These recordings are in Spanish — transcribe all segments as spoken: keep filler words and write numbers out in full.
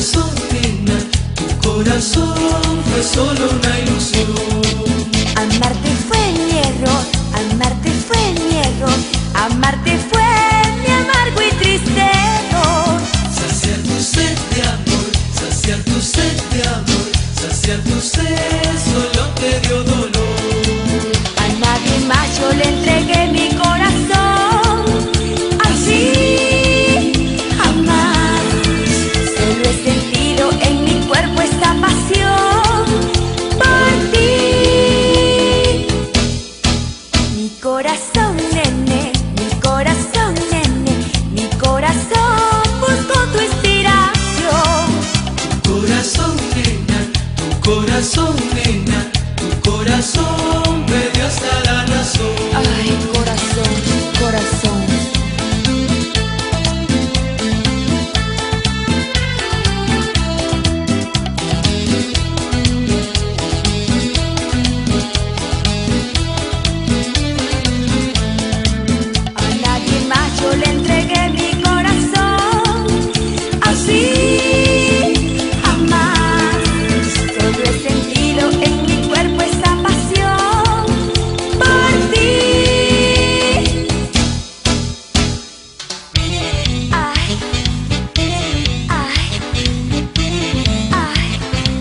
corazón, nena, tu corazón fue solo una ilusión. Amarte fue mi error, amarte fue mi error, amarte fue mi amargo y triste error. Saciar tu sed de amor, saciar tu sed de amor, saciar tu sed solo te dio dolor. A nadie más yo le entregué mi corazón, así jamás. Solo he sentido en mi cuerpo esta pasión por ti. Mi corazón, nene, mi corazón, nene, mi corazón buscó tu inspiración. Tu corazón, nena, tu corazón, nena, tu corazón me dio hasta la razón. Ay, corazón, corazón. A nadie más yo le entregué mi corazón, así jamás. Solo he sentido en mi cuerpo esta pasión por ti. Ay, ay, ay,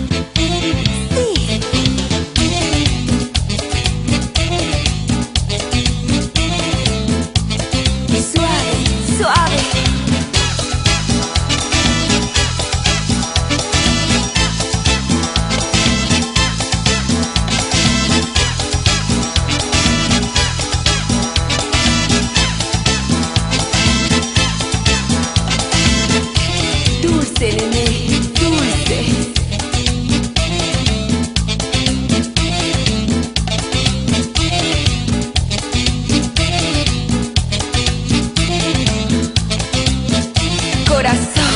sí. Suave, suave. Dulce, nene, dulce. Corazón.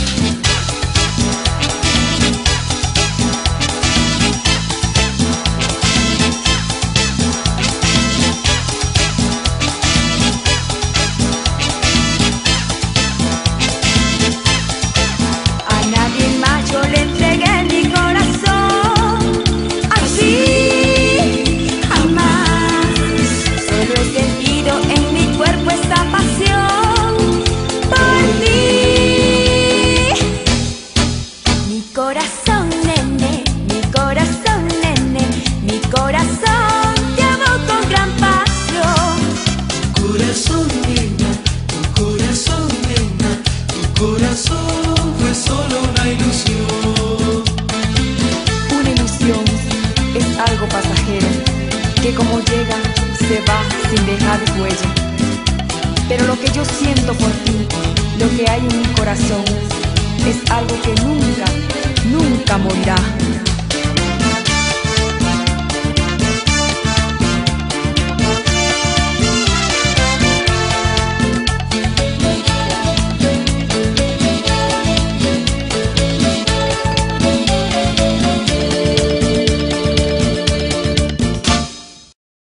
A nadie más yo le entregué mi corazón, así jamás. Solo he sentido en mi cuerpo esta pasión por ti. Mi corazón, nene, mi corazón, nene, mi corazón te amó con gran pasión. Tu corazón, nena, tu corazón, nena, tu corazón fue solo una ilusión. Una ilusión es algo pasajero, que como llega, se va sin dejar huella. Pero lo que yo siento por ti, lo que hay en mi corazón, es algo que nunca, nunca morirá.